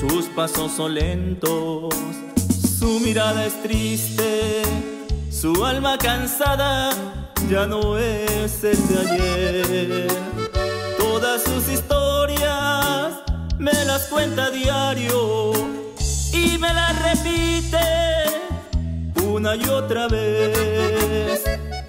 Sus pasos son lentos, su mirada es triste, su alma cansada ya no es el de ayer. Todas sus historias me las cuenta a diario y me las repite una y otra vez.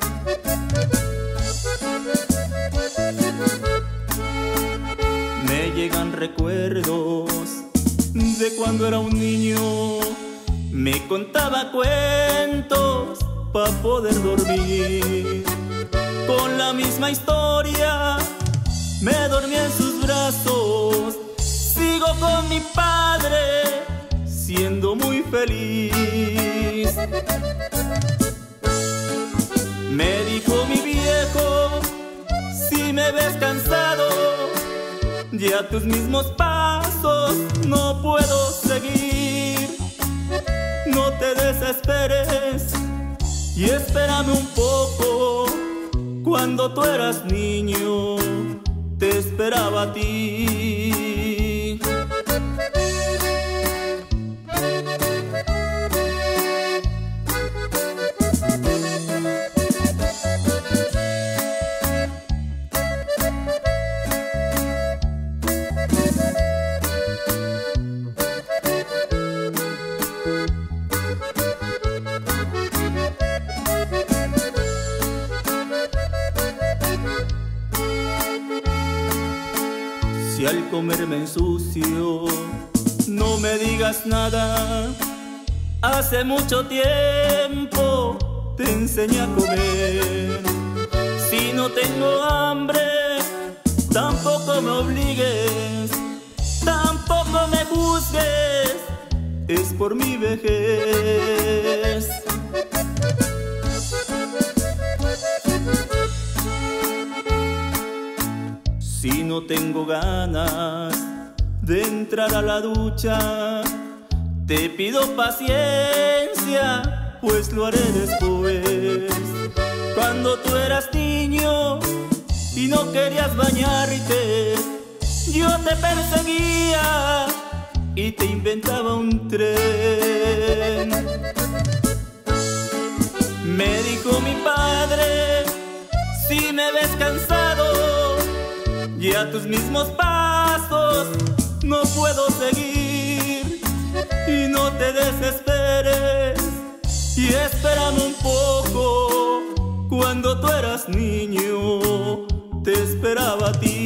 Me llegan recuerdos de cuando era un niño, me contaba cuentos para poder dormir. Con la misma historia me dormí en sus brazos. Sigo con mi padre siendo muy feliz. Me dijo mi viejo, si me ves cansado, ya tus mismos pasos no puedo seguir. No te desesperes y espérame un poco. Cuando tú eras niño, te esperaba a ti. Si al comer me ensucio, no me digas nada. Hace mucho tiempo te enseñé a comer. Si no tengo hambre, tampoco me obligues, tampoco me juzgues, es por mi vejez. Si no tengo ganas de entrar a la ducha, te pido paciencia, pues lo haré después. Cuando tú eras niño y no querías bañarte, yo te perseguía y te inventaba un tren. Me dijo mi padre, si me ves cansado, ya tus mismos pasos no puedo seguir. Y no te desesperes y espérame un poco. Cuando tú eras niño, te esperaba a ti.